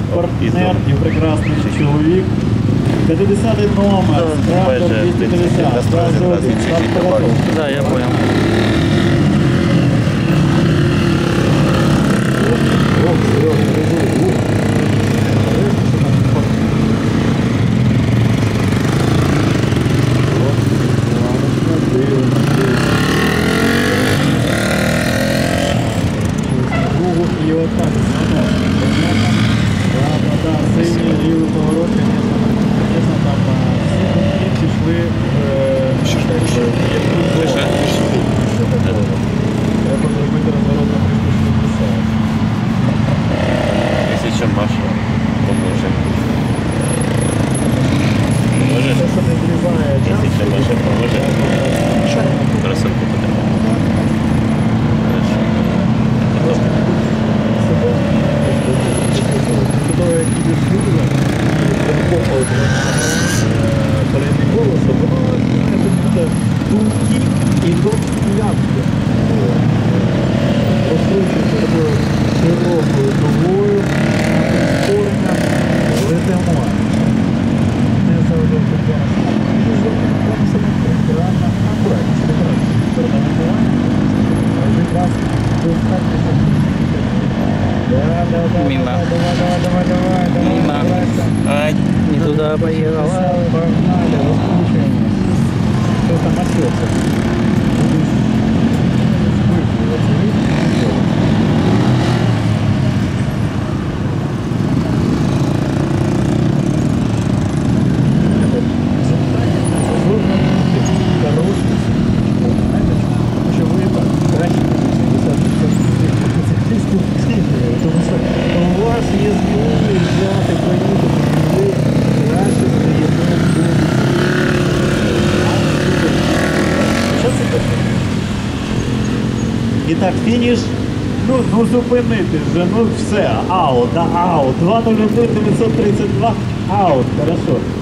партнер і прекрасний чоловік. 50-й номер, Трактор 250, Да, я понял. І отак, синій лівий поворот, звісно, там всі пішли треба зробити розворот на 360. Если что, Маша поможет. Може? Це, що не зрізає час. Если что, Маша поможет. Красотку подать. Того, як їдеш люди, переднє колесо, воно буде тонкі і тонкі ляпки. Розкручується такою широкою дугою, прискорення, летимо. Не завжди акуратно, Мимо. Давай. Мимо. Ай, не туда поехал. Погнали, раскручиваем. Что там остается? У вас є зміни взяти, поїхати, ви краще здаєте. Що це таке? І так, фініш. Ну зупинити вже, ну все, аут, 2:01, 932, аут, хорошо.